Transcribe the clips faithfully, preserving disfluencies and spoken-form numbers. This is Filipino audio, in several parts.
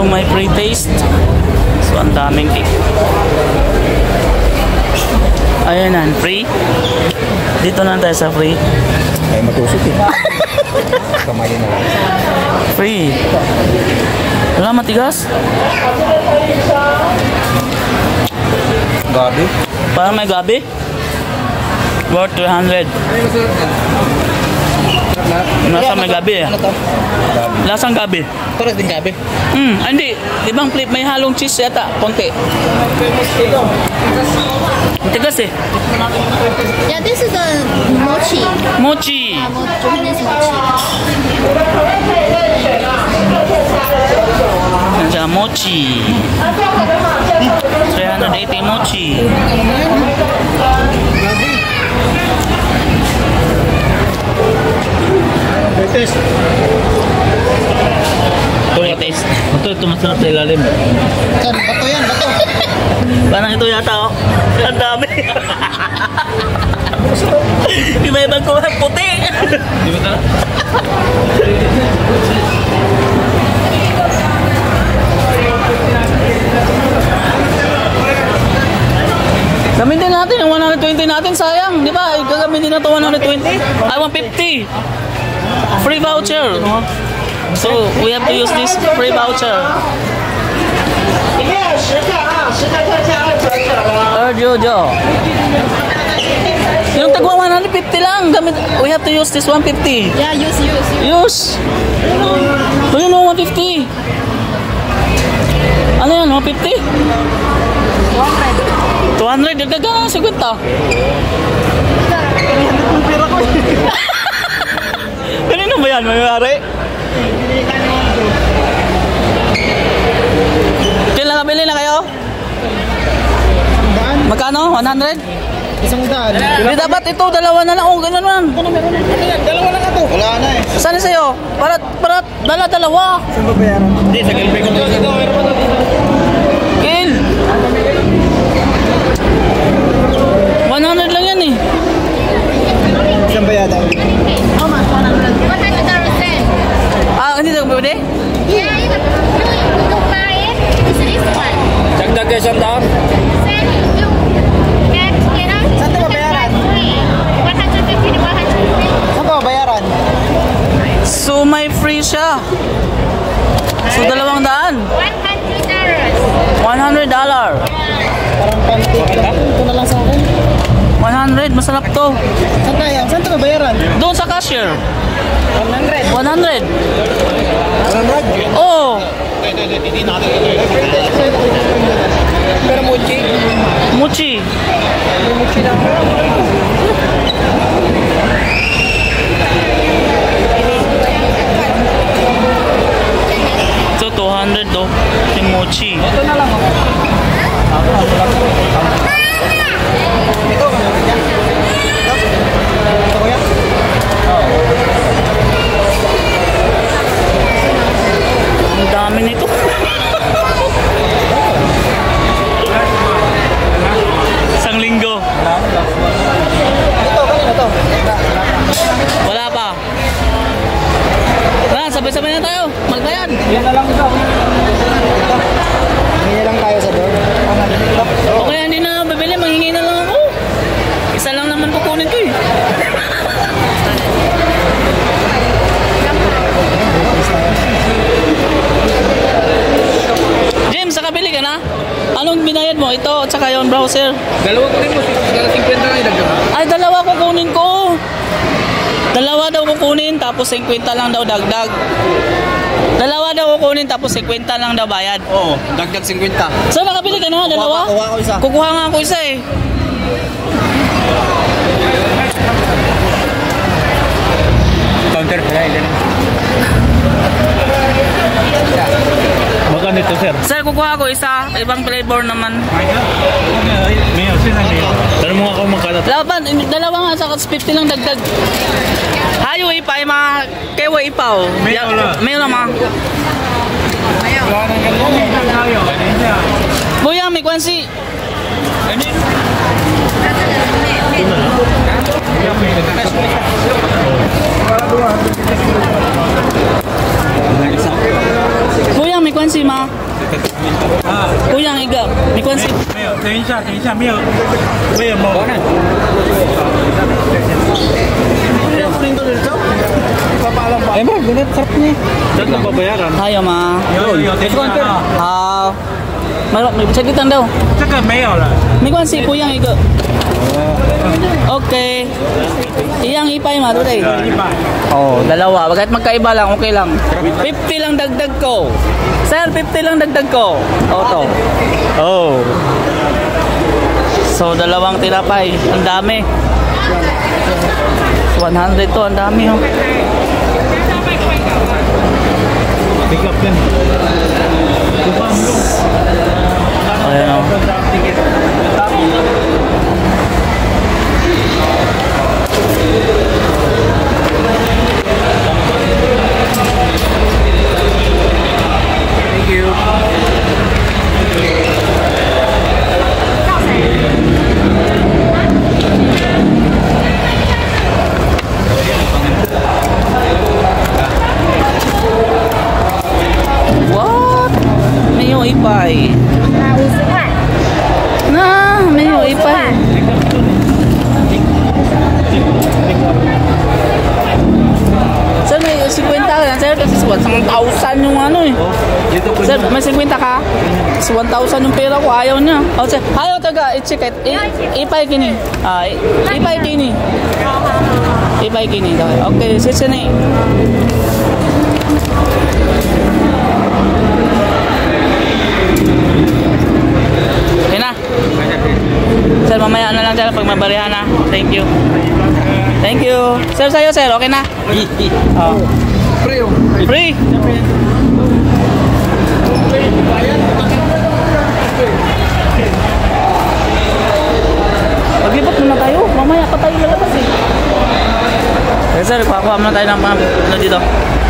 may free taste. So, ang daming cake. Ayan na, free. Dito na tayo sa free. Ay, matusok eh. Kamay na lang. Free. Wala matigas. Gabi. Parang may gabi. Worth three hundred. Nasa may gabi eh. Ano to? Lasang gabi. Parang din gabi. Hmm, hindi. Ibang flip, may halong cheese yata. Konti. Matigas eh. Yeah, this is the mochi. Mochi. Uh, mo- Japanese mochi. Yan siya, mochi. three eighty mochi. Latest. Free taste. Ito, ito masarap sa ilalim. Saan? Bato yan, bato. Parang ito yata oh. Ang dami. Iba-ibang ko puti. Di ba tala? Gamitin natin yung one twenty natin, sayang. Di ba? Gagamitin na ito one twenty. Ay, one fifty. Free voucher. So, we have to use this free voucher. Er, Jojo. Yung tagwa one fifty lang. Gamit, we have to use this one fifty. Yeah, use, use, use. Use. Do you know one fifty? Ano yan, one fifty? two hundred. Dagdag ka ng fifty. Kanino ba yan? Mayayari? Kailan nabili na kayo? Magkano? one hundred? Isang daan. Hindi dapat ito, dalawa na lang. Oh, ganun man. Dalawa lang ito. Wala na eh. Saan sa'yo? Para, para, dala, dalawa. Saan ba bayaran? Hindi, sa Gilbert ko. Kill. one hundred lang yan eh. Saan bayaran? How much? one hundred. one hundred percent. Ah, hindi na pwede? Yeah, you can, you, you buy it. This is one. Dagdag kayo siyang daan. Then you get, you know, Saan you ba can bayaran? buy free. one hundred fifty to one hundred fifty. Saan ba bayaran? So may free siya. So dalawang daan. one hundred dollars. one hundred dollar. Parang pantik lang. Ito na lang sa akin. one hundred, masarap to. Saan tayo? Saan ito ba bayaran? Doon sa cashier. one hundred. one hundred. one hundred? Oh, Pero mochi. mochi. Mochi lang. So two hundred do. Si mochi. Ito na lang. Ito. Ito ko yan. Ang dami nito. Isang linggo. Ito, kanina to. Wala pa. Wala, sabay-sabay na tayo. Magbayad. Yan na lang ito. Hingi lang tayo sa door. O kaya hindi na bibili, manghingi na lang ako. Isa lang naman kukunin ko eh. James, nakabili ka na? Anong binayad mo? Ito at saka yung browser. Dalawa ko rin mo. Dalawa fifty lang yung dagdag. Ay, dalawa kukunin ko. Dalawa daw kukunin tapos fifty lang daw dagdag. Dalawa daw kukunin tapos fifty lang daw bayad. Oo, dagdag fifty. So nakabili ka na? Dalawa? Kuha ko isa. Kukuha nga ako isa eh. Counter. Baka nito sir. Sir, kukuha ako isa. Ibang flavor naman. Mayo, sinabi. Tanong mo ako magkalat. Laban, dalawa nga sa fifty lang dagdag. Hayo ipay ma kewa ipaw. Mayo la. Mayo la ma. Buya may kwansi. Buya may kwansi ma. 一下没有没有猫。 Eh, bro, ganit sarap niya. Saan na babayaran? Ayaw ma. Yo, yo, discount na. Ah. Malak, saglit lang daw. 这个没有了。 May kwan si Kuyang iko. Okay. Iyang ipay ma today. 一百。 Oh, dalawa. Bakit magkaiba lang, okay lang. fifty lang dagdag ko. Sir, fifty lang dagdag ko. Oh, to. Oh. So, dalawang tinapay. Ang dami. one hundred to, ang dami oh. Pick up din. Ayan oh. Thank you. What? May yung ipay. 啊，五十块， Na, may yung ipay. Sir, may fifty ka yan, sir. Kasi one thousand yung ano eh. Dito po. Sir, may fifty ka? Kasi one thousand yung pera ko, ayaw niya. Oh, sir, ayaw taga, i-check it. I- ipay kini. Ah, i- ipay kini. Ipay kini. Okay, sisi na eh. Okay na. Sir, mamaya na lang sir pag mabarihan na. Thank you. Thank you. Sir, sa'yo sir, okay na? Oh. Free yung. Free. Paglibot muna tayo. Mamaya pa tayo lalabas eh. Okay sir, kuha-kuha muna tayo ng mga ano dito.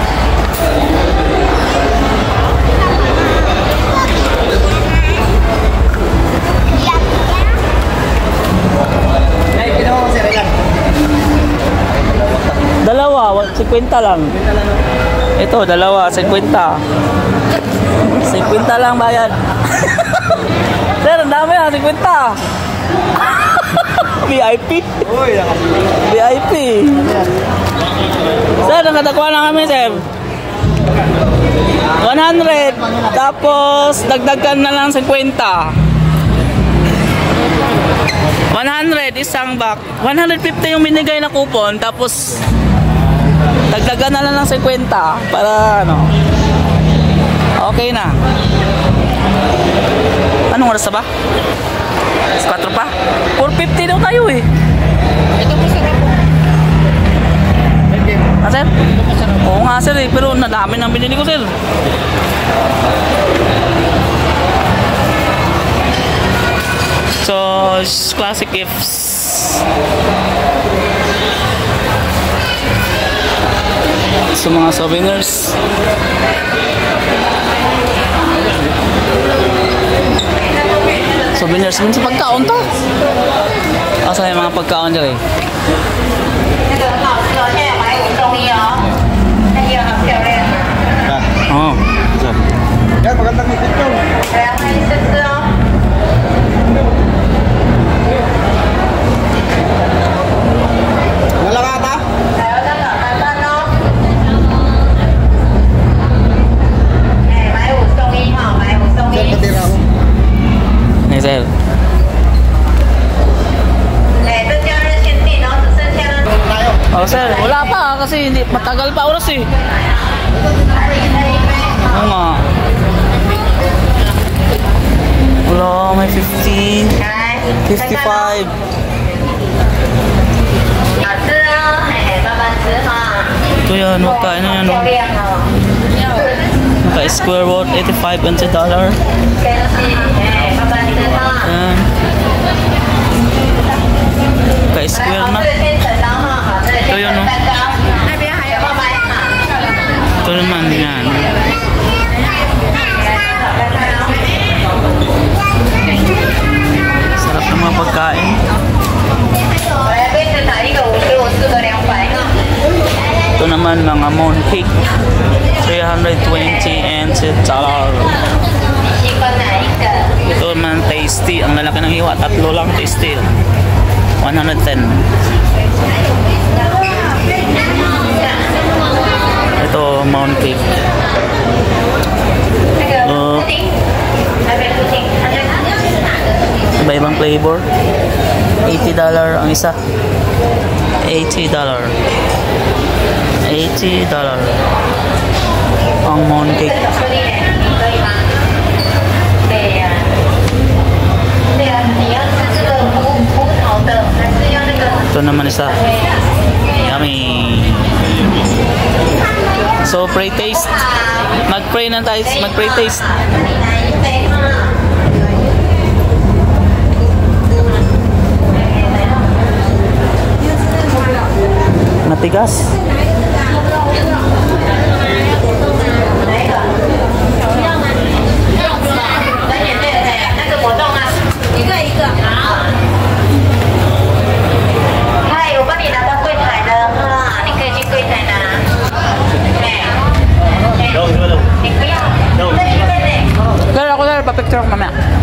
Ay, ginawa ko si Regan. Dalawa, fifty lang. Ito, dalawa, fifty. fifty lang bayad. Sir, ang dami ah, fifty. V I P. Uy, V I P. Sir, nakatakuha na kami, sir. one hundred. Tapos, dagdagan na lang fifty. one hundred, isang back. one hundred fifty yung binigay na coupon. Tapos, dagdagan na lang ng fifty. Para, ano. Okay na. Anong oras na ba? four pa? four fifty daw tayo eh. ito po sa po. Ah, sir? Oo nga sir eh, pero nadami nang binili ko sir. So, it's classic gifts. So, mga souvenirs. Souvenirs mo sa pagkaon to. Asa yung mga pagkaon dyan eh. 那个很好吃哦，现在有买五送一哦，那个很漂亮。 Oo. yan, magandang ipit yun. 来，欢迎试吃哦。 Nalakata? 还有那个蛋蛋哦。哎，买五送一哈，买五送 Sir, 一。 patira ako. Hey, sir. 哎，这假日限定，然后只剩下那。 Tayo. Oh, sir, wala pa kasi hindi matagal pa oras eh. Oo nga. Wala, may fifty, 来， fifty-five. 好吃哦，哎，慢慢吃哈。 Ito yan, magkain na yan. 漂亮哦。 Naka-square worth eighty-five N T dollar. 开心，哎，慢慢吃哈。 Yan. Naka-square 好， na. 这个千层刀哈，好，这个千层蛋糕，那边还有慢慢哈。 Ito naman yan. Sarap ng mga pagkain. 我来杯子打一个五十，我四个两百哈。 Ito naman mga mooncake. three hundred twenty N T dollar. 喜欢哪一个？ Ito naman taste tasty. Ang lalaki ng hiwa, tatlo lang tasty. one hundred ten. Ito, mound cake. Uh, iba-ibang flavor. eighty dollars ang isa. eighty dollars. eighty dollars. Ang mound cake. Ito naman isa. Yummy. So, pray taste. Mag-pray na tayo. Mag-pray taste. Matigas. Sir, ako sir, pa-picture ako mamaya.